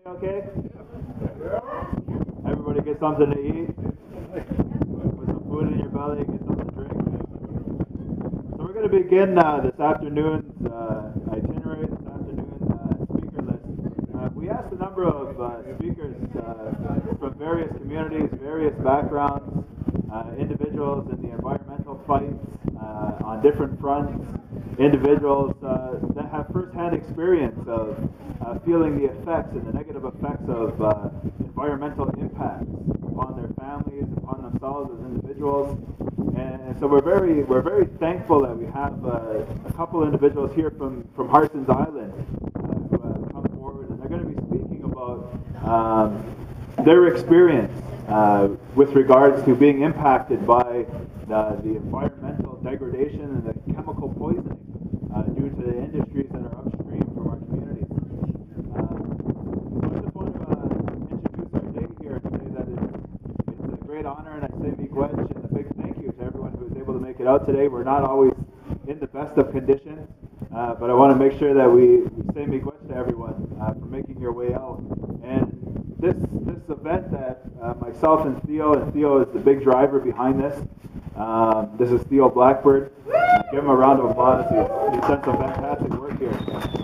Okay? Everybody get something to eat? Put some food in your belly, get something to drink. So we're going to begin this afternoon's itinerary, this afternoon speaker list. We asked a number of speakers from various communities, various backgrounds, individuals in the environmental fight on different fronts, individuals that have first-hand experience of feeling the effects and the negative effects of environmental impacts upon their families, upon themselves as individuals. And so we're very thankful that we have a couple individuals here from Harsen's Island who have come forward, and they're going to be speaking about their experience with regards to being impacted by the environmental degradation and the chemical poisoning due to the industries that are upstream from our communities. So I just want to introduce our day here and say that it's a great honor, and I say Bkejwanong and a big thank you to everyone who was able to make it out today. We're not always in the best of conditions, but I want to make sure that we say Bkejwanong to everyone for making your way out. And this event that myself and Theo is the big driver behind this. This is Theo Blackbird. Give him a round of applause. He's done some fantastic work here.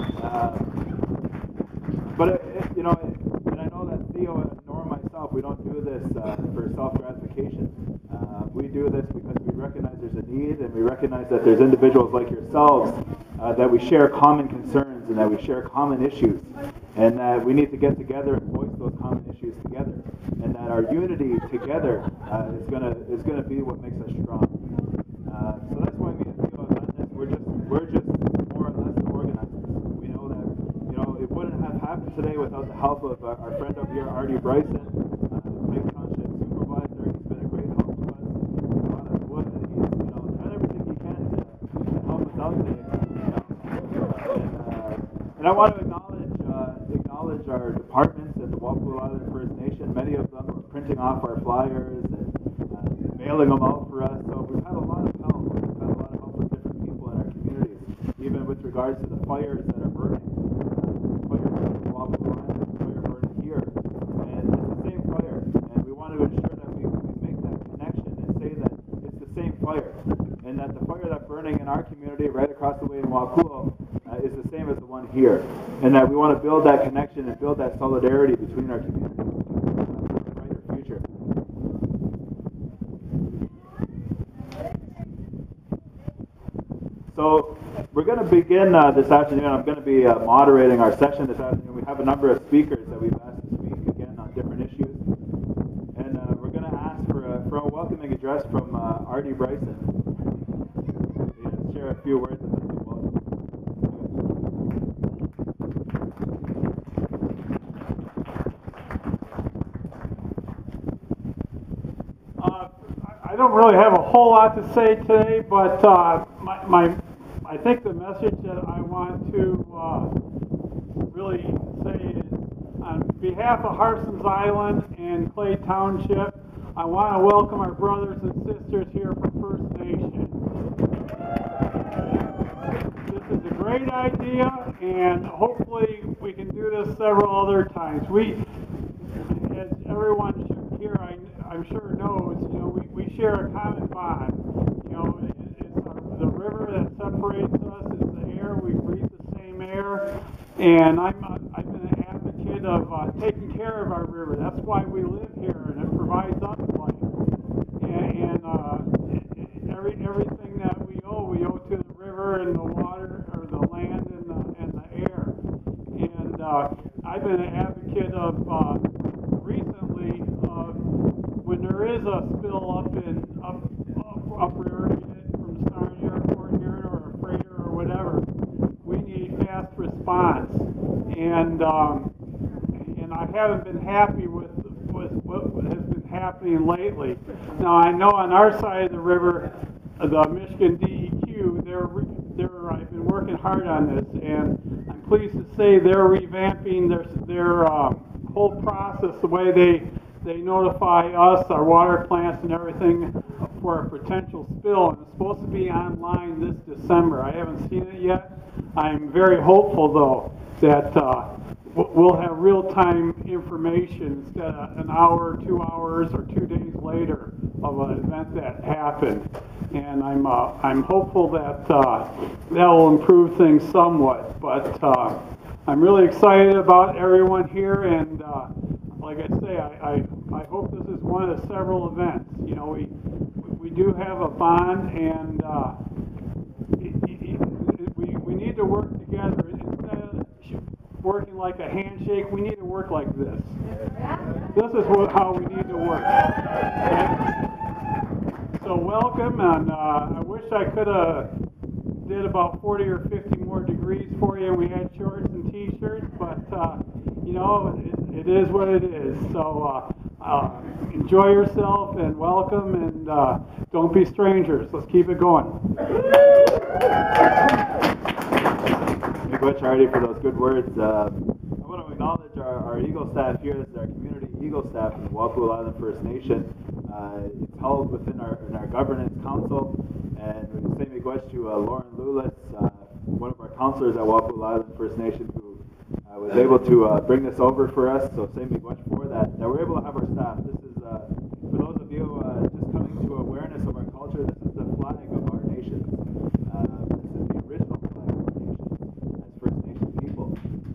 And I know that Theo nor myself, we don't do this for self-gratification. We do this because we recognize there's a need, and we recognize that there's individuals like yourselves that we share common concerns and that we share common issues, and that we need to get together and voice those common issues together, and that our unity together is gonna be what makes us strong. So that's why me and Theo have done this. We're just more or less the organizers. We know that it wouldn't have happened today without the help of our friend up here, Artie Bryson, big township supervisor. He's been a great help to us. A lot of wood, and he's done everything he can to help us out today. And I want to acknowledge our departments at the Walpole Island First Nation. Many of them are printing off our flyers and mailing them out for us. So we've had a lot of help. We've had a lot of help from different people in our communities, even with regards to the fires that are burning. Fires at the Walpole Island, the fire burning here. And it's the same fire. And we want to ensure that we make that connection and say that it's the same fire. And that the fire that's burning in our community right across the way in Walpole is the same as the one here. And that we want to build that connection and build that solidarity between our communities for a brighter future. So we're going to begin this afternoon. I'm going to be moderating our session this afternoon. We have a number of speakers that we've asked to speak again on different issues. And we're going to ask for a welcoming address from Artie Bryson. Share a few words with us. I don't really have a whole lot to say today, but I think the message that I want to really say is, on behalf of Harsen's Island and Clay Township, I want to welcome our brothers and sisters here from First Nation. This is a great idea, and hopefully we can do this several other times. As everyone here, I'm sure knows, we share a common bond. It's the river that separates us. It's the air. We breathe the same air. And I've been an advocate of taking care of our river. That's why we live here, and it provides us life. And everything that we owe to the river and the water, or the land and the air. And I've been an advocate of recently when there is a spill upriver from Starn Airport here, or a freighter or whatever, we need fast response. And I haven't been happy with what has been happening lately. Now I know on our side of the river, the Michigan DEQ, I've been working hard on this, and I'm pleased to say they're revamping their whole process, the way they notify us, our water plants and everything, for a potential spill, and it's supposed to be online this December. I haven't seen it yet. I'm very hopeful, though, that we'll have real-time information instead of an hour, 2 hours, or 2 days later of an event that happened. And I'm hopeful that that will improve things somewhat. But I'm really excited about everyone here, and like I say, I hope this is one of several events. You know, we do have a bond, and we need to work together. Instead of working like a handshake, we need to work like this. This is how we need to work. Okay? So welcome, and I wish I could have did about 40 or 50 more degrees for you, and we had shorts and t-shirts, but you know, it is what it is. So enjoy yourself and welcome, and don't be strangers. Let's keep it going. Thank you much, Artie, for those good words. I want to acknowledge our Eagle staff here. This is our community Eagle staff in the Walpole Island First Nation. It's held within our governance council, and we say miigwech to Lauren Lowless, one of our councilors at Walpole Island First Nation, who was able to bring this over for us. So say miigwech for that we're able to have our staff. This is for those of you just coming to awareness of our culture. This is the flag of our nation. This is the original flag of our nation as First Nation people,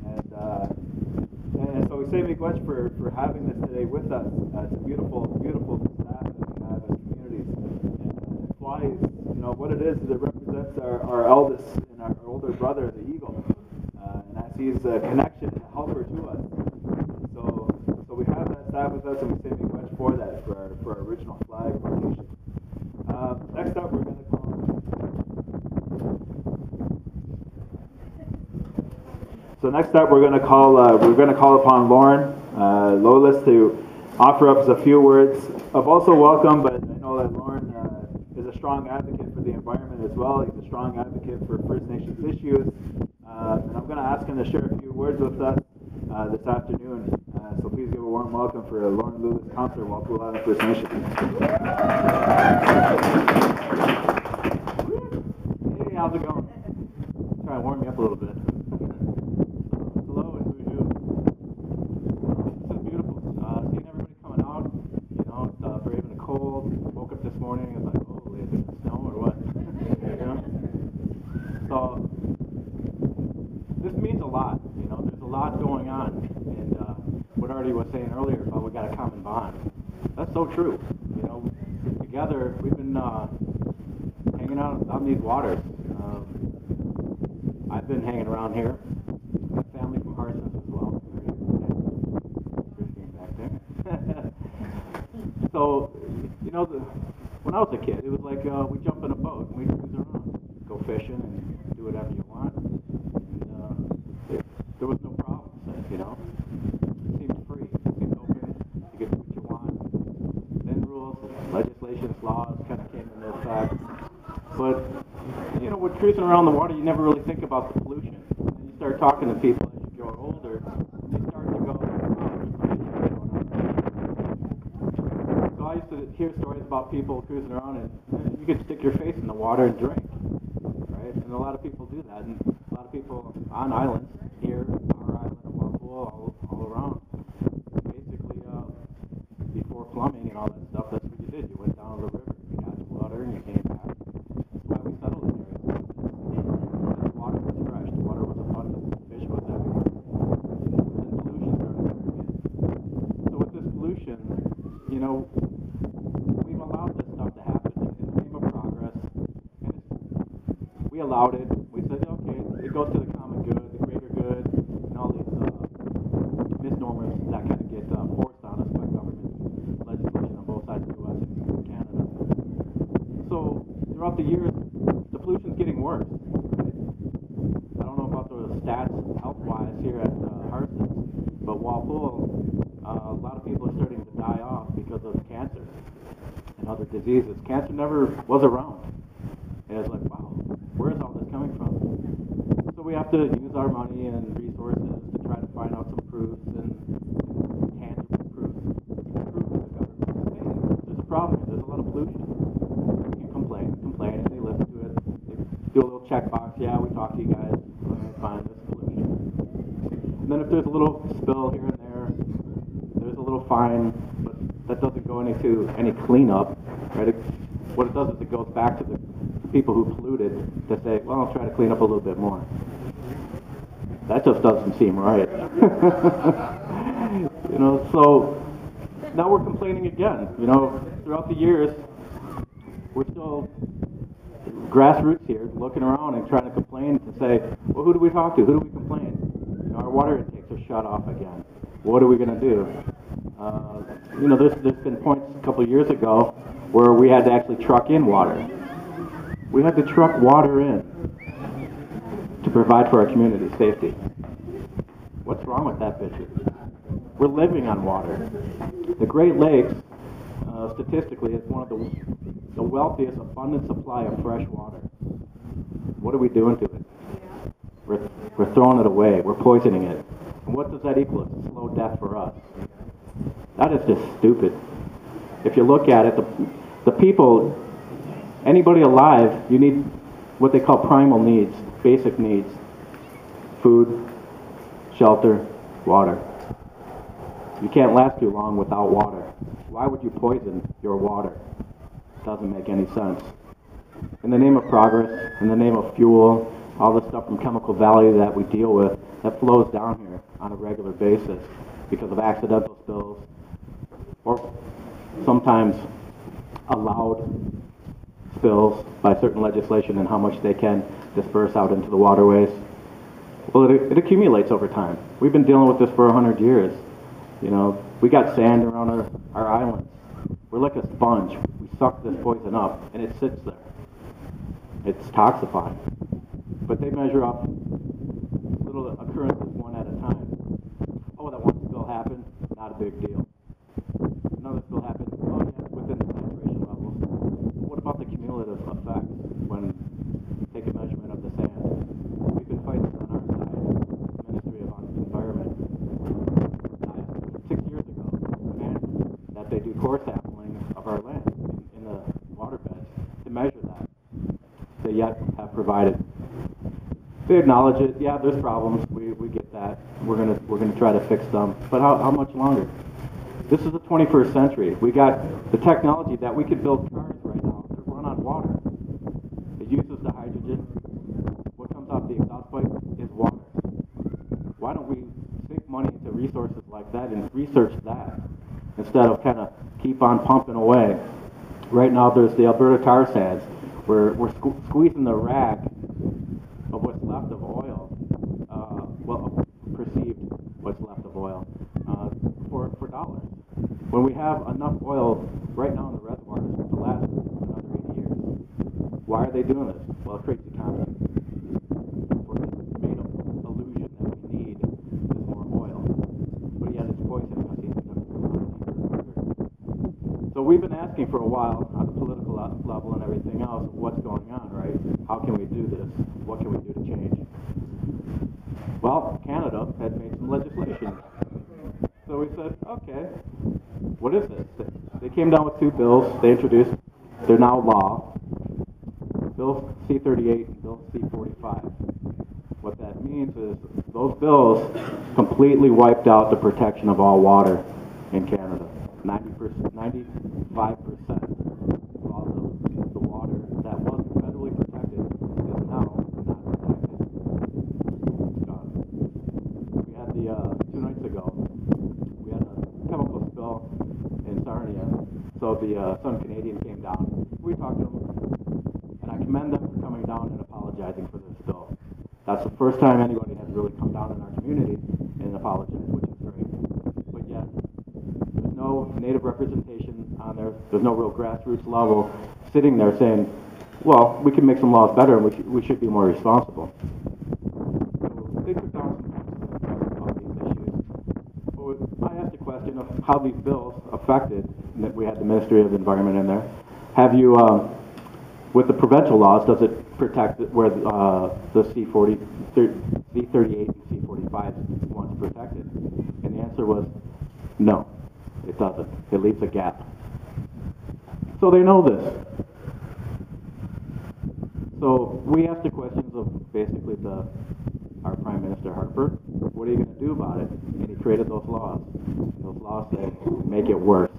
and so we say miigwech for having this today with us. It's a beautiful staff that we have as communities, and it flies. You know what it is it represents our eldest and our older brother, the eagle, and as he's a connection and a helper to us. So we have that staff with us, and we say miigwech for that, for our original flag of our nation. Next up, we're going to call. So next up, we're going to call upon Lauren Lowless to offer up a few words of also welcome. But I know that Lauren is a strong advocate for the environment as well. He's a strong advocate for First Nations issues, and I'm going to ask him to share a few words with us this afternoon. So please give a warm welcome for Lauren Lewis, Councillor, Walpole Island First Nation. Hey, how's it going? Try to warm you up a little bit. Hello, and bonjour. This is beautiful. Seeing everybody coming out, you know, braving the cold. Woke up this morning and was like, oh, is it snow or what? You know? So this means a lot. You know, there's a lot going on, and what Artie was saying earlier about we got a common bond. That's so true. You know, together we've been hanging out on these waters. I've been hanging around here. My family from Harsen as well. Christine back there. So, you know, when I was a kid, it was like we jump in a boat and we cruise around, go fishing and do whatever you want. And there was no problems, you know. It seemed free, it seemed open. You could do what you want. Then rules, legislations, laws kind of came into effect. But you know, with cruising around the water, you never really think about the pollution. And then you start talking to people as you grow older, you start to go, So I used to hear stories about people cruising around, and you could stick your face in the water and drink, right? And a lot of people do that, and a lot of people on islands here, our island of Walpole, all around, basically before plumbing and all that stuff, that's what you did. You went down to the river, you got the water, and you came back. That's why we settled in areas. The water was fresh, the water was abundant, the fish was everywhere. Then pollution started coming in. So with this pollution, you know, we've allowed this stuff to happen in the name of progress. And we allowed it. We said, okay, it goes to the common good, the greater good, and all these misnomers that kind of get forced on us by government legislation on both sides of the U.S. and Canada. So throughout the years, the pollution's getting worse. Right? I don't know about the stats health-wise here at Harsen, but Walpole, a lot of people are starting to die off because of cancer and other diseases. Cancer never was around. And it's like, wow, where is all this coming from? So we have to use our money and resources to try to find out some proofs and tangible proofs to prove to the government, hey, there's a problem here, there's a lot of pollution. We can complain, and they listen to it. They do a little checkbox, yeah, we talked to you guys, all right, fine, there's pollution. And then if there's a little spill here and there, there's a little fine, but that doesn't go into any cleanup, right? What it does is it goes back to the people who polluted to say, well, I'll try to clean up a little bit more. That just doesn't seem right. So now we're complaining again. Throughout the years, we're still grassroots here looking around and trying to complain to say, well, who do we talk to? Who do we complain? Our water intakes are shut off again. What are we going to do? There's been points a couple of years ago where we had to actually truck in water. We had to truck water in to provide for our community safety. What's wrong with that, bitches? We're living on water. The Great Lakes, statistically, is one of the wealthiest abundant supply of fresh water. What are we doing to it? We're throwing it away. We're poisoning it. And what does that equal? It's a slow death for us. That is just stupid. If you look at it, the people, anybody alive, you need what they call primal needs, basic needs. Food, shelter, water. You can't last too long without water. Why would you poison your water? It doesn't make any sense. In the name of progress, in the name of fuel, all the stuff from Chemical Valley that we deal with, that flows down here on a regular basis because of accidental spills or sometimes allowed spills by certain legislation and how much they can disperse out into the waterways. Well, it accumulates over time. We've been dealing with this for 100 years. We got sand around our islands. We're like a sponge. We suck this poison up, and it sits there. It's toxifying. But they measure up little occurrences one at a time. Oh, that one spill happened? Not a big deal. Another spill happened? Oh, yeah, it's within the saturation levels. What about the cumulative effect when you take a measurement of the sand? We've been fighting on our side, the Ministry of Environment, 6 years ago, demanded that they do core sampling of our land in the waterbeds to measure that. They yet have provided. They acknowledge it. Yeah, there's problems. We get that. We're gonna try to fix them. But how much longer? This is the 21st century. We got the technology that we could build cars right now that run on water. It uses the hydrogen. What comes off the exhaust pipe is water. Why don't we sink money into resources like that and research that instead of kind of keep on pumping away? Right now, there's the Alberta tar sands. We're squeezing the rag of what's left of oil, perceived what's left of oil, for dollars. When we have enough oil right now in the reservoirs to last another 80 years. Why are they doing this? Well, it creates economy. For the made up illusion that we need is more oil. But yet it's poisoning us even further. So we've been asking for a while on the political level and everything else, what's going on, right? How can we do this? What can we do to change? Well, Canada had made some legislation. So we said, okay, what is this? They came down with two bills they introduced. They're now law. Bill C-38 and Bill C-45. What that means is those bills completely wiped out the protection of all water in Canada. 95% of all the water that wasn't federally protected is now not protected. It's gone. We had 2 nights ago, we had a chemical spill in Sarnia, so the Sun Canadian came down. We talked to them, and I commend them for coming down and apologizing for this spill. That's the first time anybody has really come down in our community and apologized, which is great. But yet, there's no Native representation on there. There's no real grassroots level sitting there saying, well, we can make some laws better and we should be more responsible. So they took down some of these issues. But I asked the question of how these bills affected, and we had the Ministry of Environment in there. Have you, with the provincial laws, does it protect where the C-38 and C-45 ones protected? And the answer was no, it doesn't. It leaves a gap. So they know this. So we asked the questions of basically our Prime Minister Harper, What are you going to do about it? And he created those laws. And those laws say, make it worse.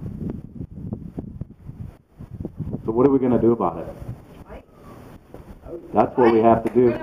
So what are we going to do about it? That's what we have to do.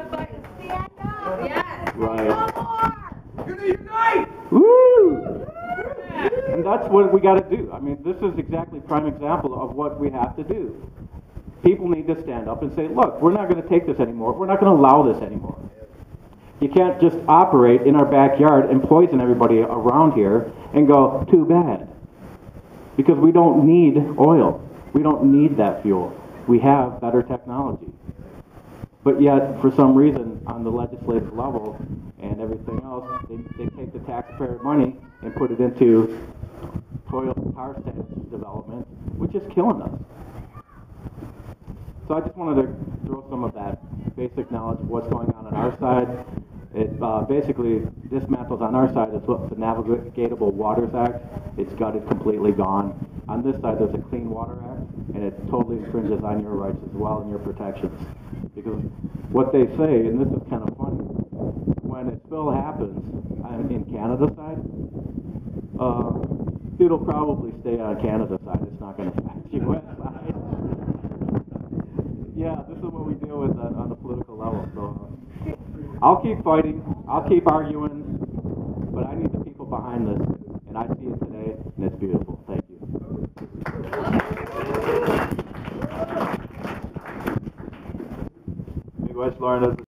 Right. You're gonna unite! Woo! And that's what we got to do. I mean, this is exactly prime example of what we have to do. People need to stand up and say, look, we're not going to take this anymore. We're not going to allow this anymore. You can't just operate in our backyard and poison everybody around here and go, too bad. Because we don't need oil. We don't need that fuel. We have better technology. But yet, for some reason, on the legislative level and everything else, they take the taxpayer money and put it into oil tar sands development, which is killing us. So I just wanted to throw some of that basic knowledge of what's going on our side. It basically dismantles on our side is what the Navigatable Waters Act. It's gutted, completely gone. On this side, there's a Clean Water Act, and it totally infringes on your rights as well and your protections. Because what they say, and this is kind of funny, when a spill happens in Canada's side, it'll probably stay on Canada's side. It's not going to affect the U.S. side. Yeah, this is what we deal with on the political level. So I'll keep fighting. I'll keep arguing. But I need the people behind this. And I see it today, and it's beautiful. Thank you. Big West Lauren does